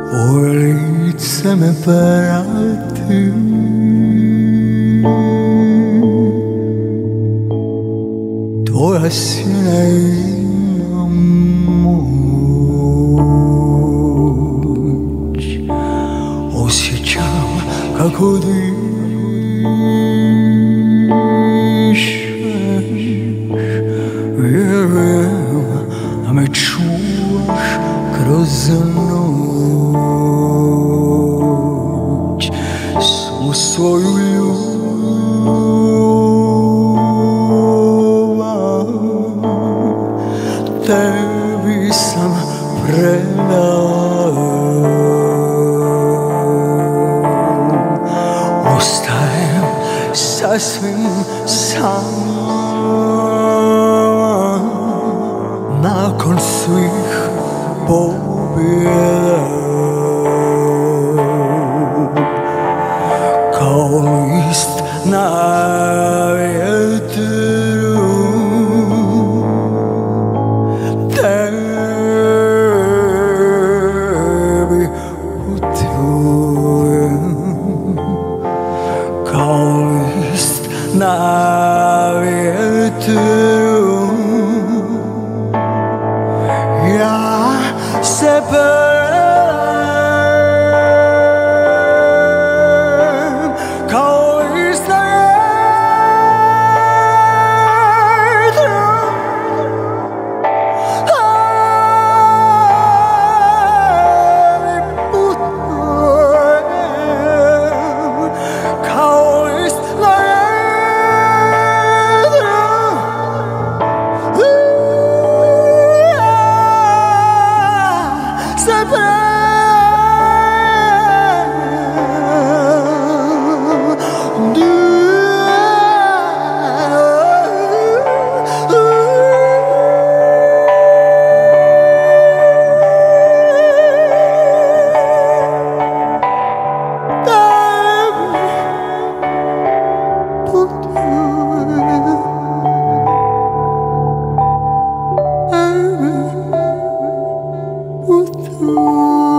Tvoje lice me prati, tvoja sjena ima moć. Osjećam kako dišeš, vjerujem da me čuvaš kroz noć. Svu svoju ljubav tebi sam predao. Ostajem sasvim sam nakon svih pobjeda. Kao list na vjetru tebi putujem. Kao list na vjetru ja se predajem. Kao list na vjetru tebi putujem. Kao list na se Ooh.